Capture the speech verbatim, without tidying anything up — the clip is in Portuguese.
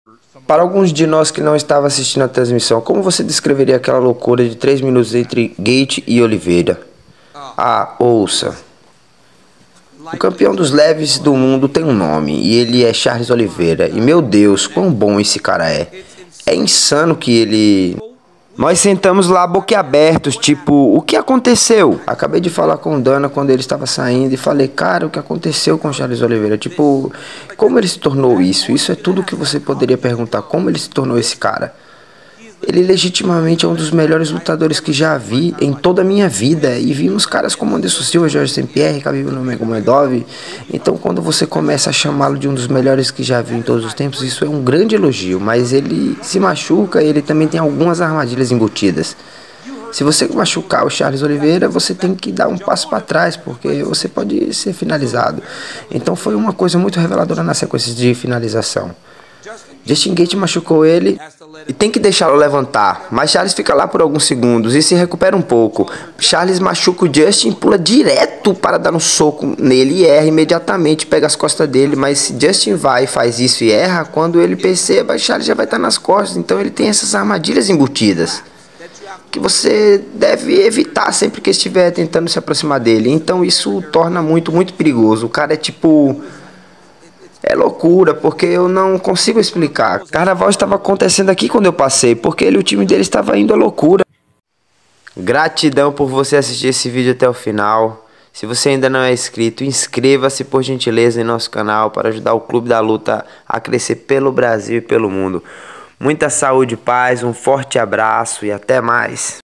Para alguns de nós que não estavam assistindo a transmissão, como você descreveria aquela loucura de três minutos entre Gate e Oliveira? Ah, ouça. O campeão dos leves do mundo tem um nome, e ele é Charles Oliveira. E meu Deus, quão bom esse cara é. É insano que ele... Nós sentamos lá boquiabertos, tipo, o que aconteceu? Acabei de falar com o Dana quando ele estava saindo e falei, cara, o que aconteceu com o Charles Oliveira? Tipo, como ele se tornou isso? Isso é tudo que você poderia perguntar, como ele se tornou esse cara? Ele legitimamente é um dos melhores lutadores que já vi em toda a minha vida. E vimos caras como Anderson Silva, Jorge Saint Pierre, Khabib Nurmagomedov. Então quando você começa a chamá-lo de um dos melhores que já vi em todos os tempos, isso é um grande elogio. Mas ele se machuca, ele também tem algumas armadilhas embutidas. Se você machucar o Charles Oliveira, você tem que dar um passo para trás, porque você pode ser finalizado. Então foi uma coisa muito reveladora na sequência de finalização. Justin Gaethje machucou ele e tem que deixá-lo levantar, mas Charles fica lá por alguns segundos e se recupera um pouco. Charles machuca o Justin, pula direto para dar um soco nele e erra imediatamente, pega as costas dele, mas se Justin vai e faz isso e erra, quando ele perceba, Charles já vai estar nas costas. Então ele tem essas armadilhas embutidas que você deve evitar sempre que estiver tentando se aproximar dele. Então isso torna muito, muito perigoso. O cara é tipo... É loucura, porque eu não consigo explicar. Carnaval estava acontecendo aqui quando eu passei, porque ele, o time dele estava indo à loucura. Gratidão por você assistir esse vídeo até o final. Se você ainda não é inscrito, inscreva-se por gentileza em nosso canal para ajudar o Clube da Luta a crescer pelo Brasil e pelo mundo. Muita saúde e paz, um forte abraço e até mais.